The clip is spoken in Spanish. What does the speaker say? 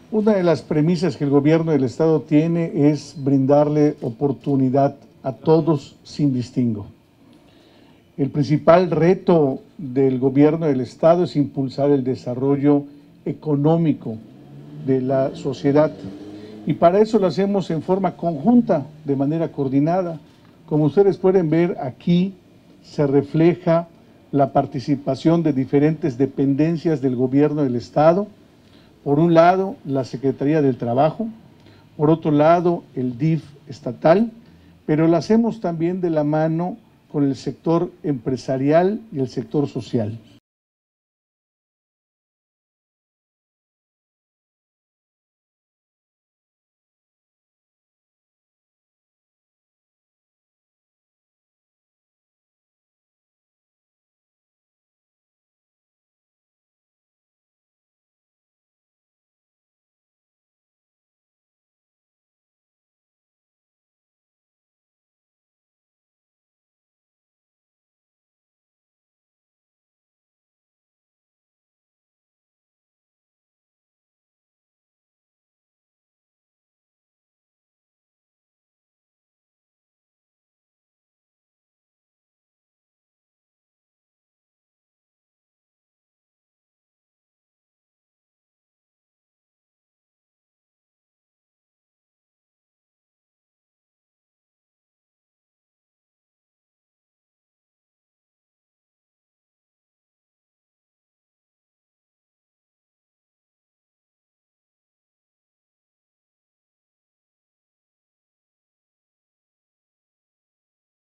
Una de las premisas que el gobierno del Estado tiene es brindarle oportunidad a todos sin distingo. El principal reto del gobierno del Estado es impulsar el desarrollo económico de la sociedad y para eso lo hacemos en forma conjunta, de manera coordinada. Como ustedes pueden ver, aquí se refleja la participación de diferentes dependencias del gobierno del Estado. Por un lado, la Secretaría del Trabajo, por otro lado, el DIF estatal, pero lo hacemos también de la mano con el sector empresarial y el sector social.